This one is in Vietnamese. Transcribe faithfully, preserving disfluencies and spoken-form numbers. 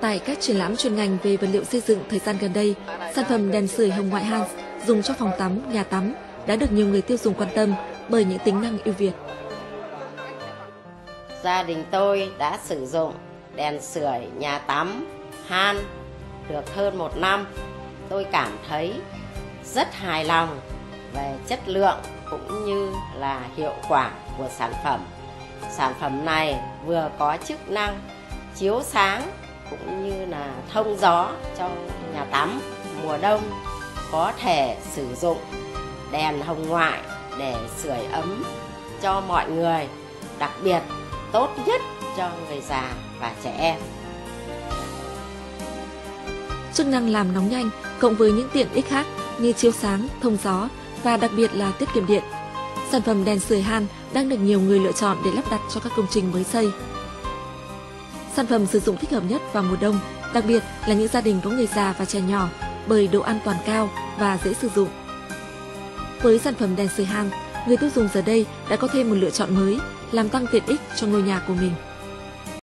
Tại các triển lãm chuyên ngành về vật liệu xây dựng thời gian gần đây, sản phẩm đèn sưởi hồng ngoại Hans dùng cho phòng tắm, nhà tắm đã được nhiều người tiêu dùng quan tâm bởi những tính năng ưu việt. Gia đình tôi đã sử dụng đèn sưởi nhà tắm Han được hơn một năm. Tôi cảm thấy rất hài lòng về chất lượng cũng như là hiệu quả của sản phẩm. Sản phẩm này vừa có chức năng chiếu sáng cũng như là thông gió trong nhà tắm. Mùa đông có thể sử dụng đèn hồng ngoại để sưởi ấm cho mọi người, đặc biệt tốt nhất cho người già và trẻ em. Chức năng làm nóng nhanh cộng với những tiện ích khác như chiếu sáng, thông gió và đặc biệt là tiết kiệm điện. Sản phẩm đèn sưởi Han đang được nhiều người lựa chọn để lắp đặt cho các công trình mới xây. Sản phẩm sử dụng thích hợp nhất vào mùa đông, đặc biệt là những gia đình có người già và trẻ nhỏ bởi độ an toàn cao và dễ sử dụng. Với sản phẩm đèn sưởi Han, người tiêu dùng giờ đây đã có thêm một lựa chọn mới, làm tăng tiện ích cho ngôi nhà của mình.